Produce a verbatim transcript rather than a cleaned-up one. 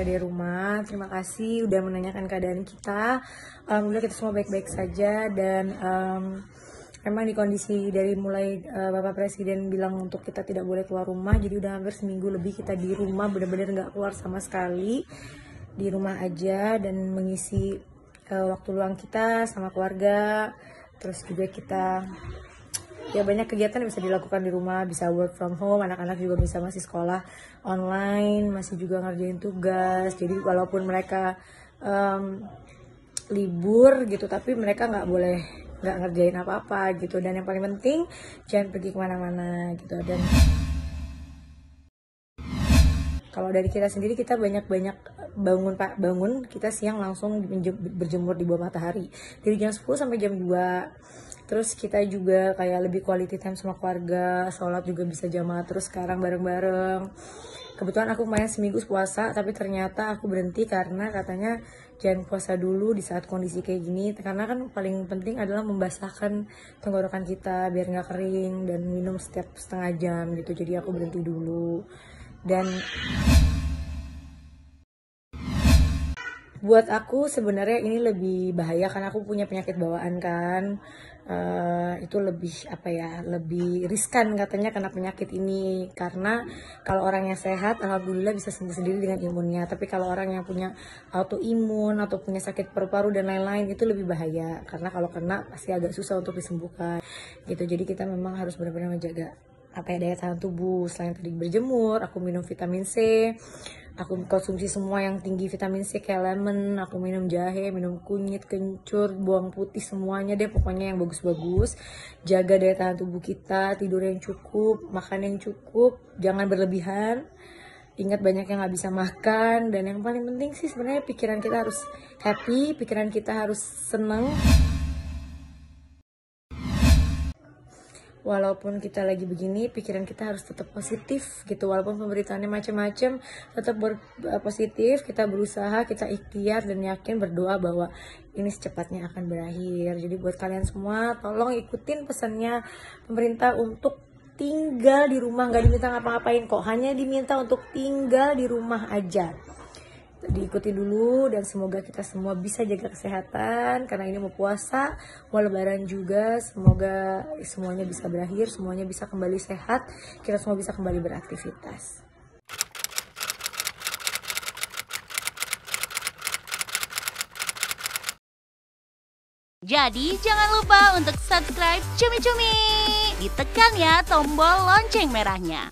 ada di rumah. Terima kasih udah menanyakan keadaan kita. Alhamdulillah kita semua baik-baik saja, dan um, memang di kondisi dari mulai uh, Bapak Presiden bilang untuk kita tidak boleh keluar rumah, jadi udah hampir seminggu lebih kita di rumah, benar-benar nggak keluar sama sekali, di rumah aja dan mengisi uh, waktu luang kita sama keluarga. Terus juga kita ya banyak kegiatan yang bisa dilakukan di rumah, bisa work from home, anak-anak juga bisa masih sekolah online, masih juga ngerjain tugas. Jadi walaupun mereka um, libur gitu, tapi mereka nggak boleh nggak ngerjain apa-apa gitu. Dan yang paling penting jangan pergi kemana-mana gitu. Dan kalau dari kita sendiri, kita banyak-banyak bangun pak bangun kita siang langsung berjemur di bawah matahari dari jam sepuluh sampai jam dua. Terus kita juga kayak lebih quality time sama keluarga, sholat juga bisa jamaah terus sekarang bareng-bareng. Kebetulan aku kemarin seminggu puasa, tapi ternyata aku berhenti karena katanya jangan puasa dulu di saat kondisi kayak gini, karena kan paling penting adalah membasahkan tenggorokan kita biar nggak kering, dan minum setiap setengah jam gitu. Jadi aku berhenti dulu. Dan buat aku sebenarnya ini lebih bahaya karena aku punya penyakit bawaan kan. Uh, itu lebih apa ya, lebih riskan katanya kena penyakit ini, karena kalau orang yang sehat alhamdulillah bisa sembuh sendiri dengan imunnya, tapi kalau orang yang punya autoimun atau punya sakit paru-paru dan lain-lain itu lebih bahaya, karena kalau kena pasti agak susah untuk disembuhkan gitu. Jadi kita memang harus benar-benar menjaga apa ya, daya tahan tubuh. Selain tadi berjemur, aku minum vitamin C, aku konsumsi semua yang tinggi vitamin C kayak lemon, aku minum jahe, minum kunyit, kencur, bawang putih, semuanya deh pokoknya yang bagus-bagus. Jaga daya tahan tubuh kita, tidur yang cukup, makan yang cukup, jangan berlebihan. Ingat banyak yang gak bisa makan, dan yang paling penting sih sebenarnya pikiran kita harus happy, pikiran kita harus seneng. Walaupun kita lagi begini, pikiran kita harus tetap positif gitu. Walaupun pemberitaannya macam-macam, tetap positif. Kita berusaha, kita ikhtiar dan yakin, berdoa bahwa ini secepatnya akan berakhir. Jadi buat kalian semua, tolong ikutin pesannya pemerintah untuk tinggal di rumah. Gak diminta ngapa-ngapain kok, hanya diminta untuk tinggal di rumah aja. Diikuti dulu, dan semoga kita semua bisa jaga kesehatan karena ini mau puasa, mau lebaran juga. Semoga semuanya bisa berakhir, semuanya bisa kembali sehat, kita semua bisa kembali beraktivitas. Jadi jangan lupa untuk subscribe Cumi Cumi, ditekan ya tombol lonceng merahnya.